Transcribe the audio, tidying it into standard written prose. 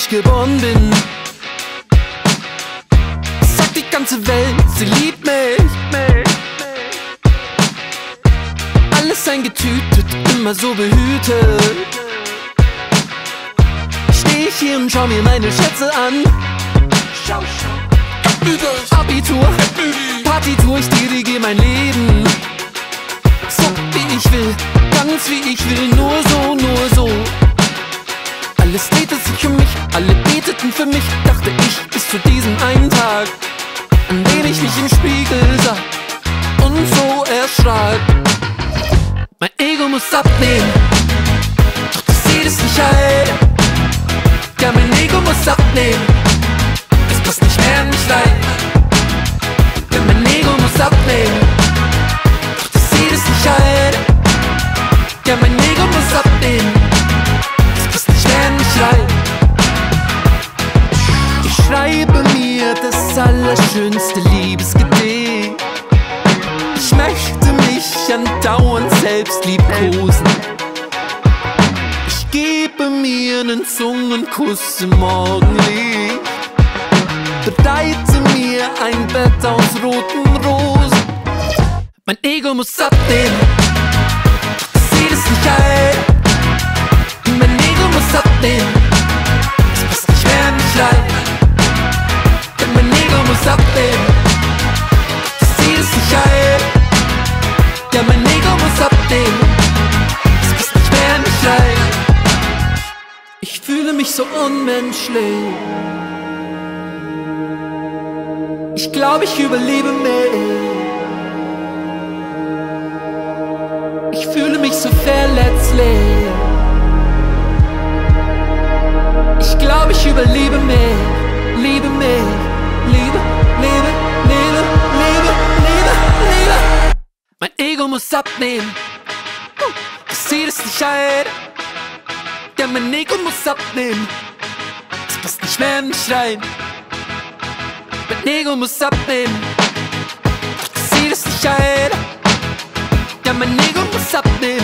ich geboren bin. Sagt die ganze Welt, sie liebt mich. Alles eingetütet, immer so behütet. Steh ich hier und schau mir meine Schätze an. Schau, schau. Abitur, Partitur, ich dirigier mein Leben. So wie ich will, ganz wie ich will, nur so, nur so. Alles drehte sich um mich, alle beteten für mich. Dachte ich bis zu diesem einen Tag, an dem ich mich im Spiegel sah und so erschrak. Mein Ego muss abnehmen, doch das sieht es nicht ein. Ja, mein Ego muss abnehmen, es passt nicht mehr in mich rein. Ja, mein Ego muss abnehmen, doch das sieht es nicht ein. Ja, mein Ego muss abnehmen, es passt nicht mehr in mich rein. Ich schreibe mir das allerschönste Liebesgedicht. Ich möchte mich andauernd selbst liebkosen. Ich gebe mir einen Zungenkuss im Morgenlicht. Bereite mir ein Bett aus roten Rosen. Mein Ego muss abnehmen, doch das sieht es nicht ein. Mein Ego muss abnehmen, es passt nicht mehr in mich rein. Denn mein Ego muss abnehmen, doch das sieht es nicht ein. Ja, mein Ego muss abnehmen, es passt nicht mehr in mich rein. Ich fühle mich so unmenschlich. Ich glaube, ich überlebe mich. Ich fühle mich so verletzlich. Ich glaube, ich überlebe mich. Liebe mich. Liebe, Liebe, Liebe, Liebe, Liebe, Liebe. Mein Ego muss abnehmen, das sieht es nicht ein. Ja, mein Ego muss abnehmen, es passt nicht mehr in mich rein. Mein Ego muss abnehmen, das sieht es nicht ein. Ja, mein Ego muss abnehmen.